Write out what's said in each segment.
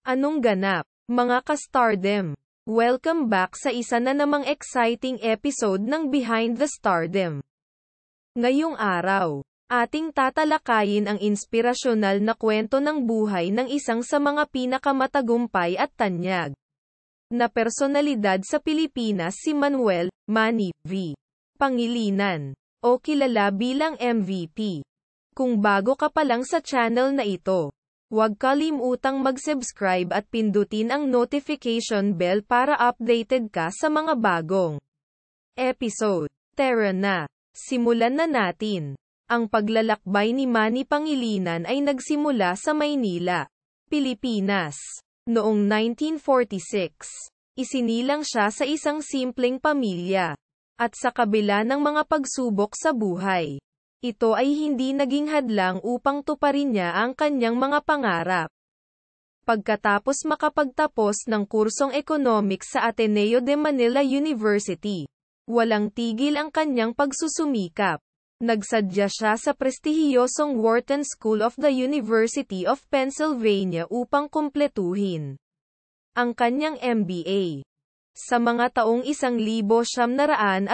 Anong ganap, mga ka-stardom? Welcome back sa isa na namang exciting episode ng Behind the Stardom. Ngayong araw, ating tatalakayin ang inspirasyonal na kwento ng buhay ng isang sa mga pinakamatagumpay at tanyag na personalidad sa Pilipinas, si Manny Pangilinan, o kilala bilang MVP. Kung bago ka pa lang sa channel na ito, huwag kalimutang mag-subscribe at pindutin ang notification bell para updated ka sa mga bagong episode. Tara na, simulan na natin. Ang paglalakbay ni Manny Pangilinan ay nagsimula sa Maynila, Pilipinas, noong 1946. Isinilang siya sa isang simpleng pamilya. At sa kabila ng mga pagsubok sa buhay, ito ay hindi naging hadlang upang tuparin niya ang kanyang mga pangarap. Pagkatapos makapagtapos ng kursong economics sa Ateneo de Manila University, walang tigil ang kanyang pagsusumikap. Nagsadya siya sa prestihiyosong Wharton School of the University of Pennsylvania upang kumpletuhin ang kanyang MBA. Sa mga taong 1980s,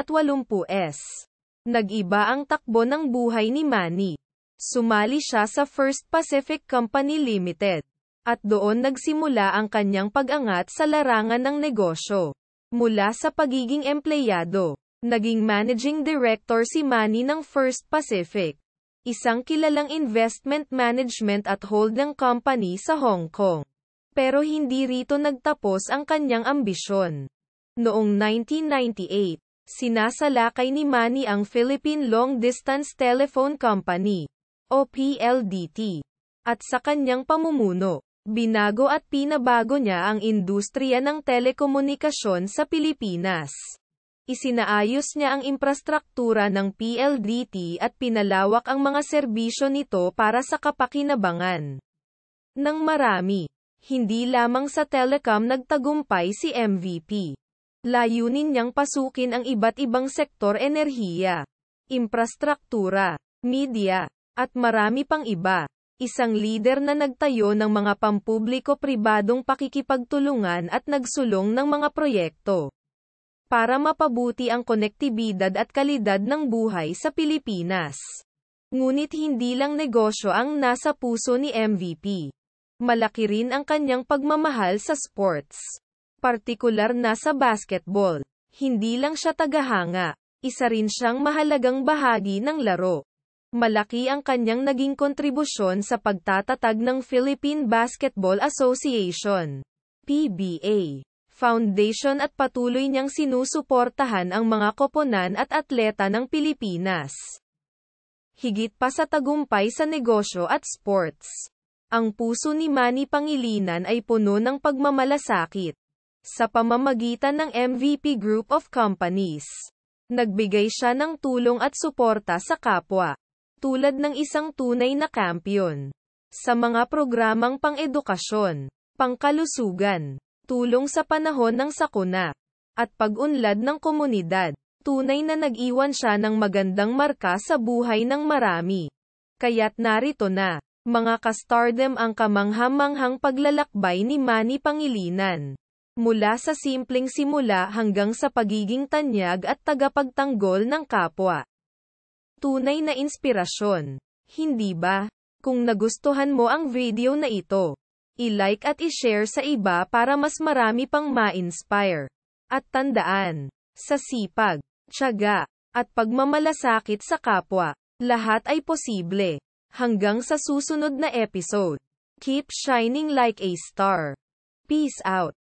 nag-iba ang takbo ng buhay ni Manny. Sumali siya sa First Pacific Company Limited, at doon nagsimula ang kanyang pag-angat sa larangan ng negosyo. Mula sa pagiging empleyado, naging managing director si Manny ng First Pacific, isang kilalang investment management at holding company sa Hong Kong. Pero hindi rito nagtapos ang kanyang ambisyon. Noong 1998, sinasalakay ni Manny ang Philippine Long Distance Telephone Company, o PLDT. At sa kanyang pamumuno, binago at pinabago niya ang industriya ng telekomunikasyon sa Pilipinas. Isinaayos niya ang infrastruktura ng PLDT at pinalawak ang mga serbisyo nito para sa kapakinabangan ng marami. Hindi lamang sa telecom nagtagumpay si MVP. Layunin niyang pasukin ang iba't ibang sektor, enerhiya, infrastruktura, media, at marami pang iba. Isang lider na nagtayo ng mga pampubliko-pribadong pakikipagtulungan at nagsulong ng mga proyekto para mapabuti ang konektibidad at kalidad ng buhay sa Pilipinas. Ngunit hindi lang negosyo ang nasa puso ni MVP. Malaki rin ang kanyang pagmamahal sa sports, partikular na sa basketball. Hindi lang siya tagahanga, isa rin siyang mahalagang bahagi ng laro. Malaki ang kanyang naging kontribusyon sa pagtatatag ng Philippine Basketball Association, PBA, Foundation, at patuloy niyang sinusuportahan ang mga koponan at atleta ng Pilipinas. Higit pa sa tagumpay sa negosyo at sports, ang puso ni Manny Pangilinan ay puno ng pagmamalasakit. Sa pamamagitan ng MVP Group of Companies, nagbigay siya ng tulong at suporta sa kapwa, tulad ng isang tunay na kampiyon sa mga programang pang-edukasyon, pangkalusugan, tulong sa panahon ng sakuna, at pag-unlad ng komunidad. Tunay na nag-iwan siya ng magandang marka sa buhay ng marami. Kaya't narito na, mga ka-stardom, ang kamangha-manghang paglalakbay ni Manny Pangilinan. Mula sa simpleng simula hanggang sa pagiging tanyag at tagapagtanggol ng kapwa. Tunay na inspirasyon, hindi ba? Kung nagustuhan mo ang video na ito, i-like at i-share sa iba para mas marami pang ma-inspire. At tandaan, sa sipag, tiyaga, at pagmamalasakit sa kapwa, lahat ay posible. Hanggang sa susunod na episode, keep shining like a star. Peace out.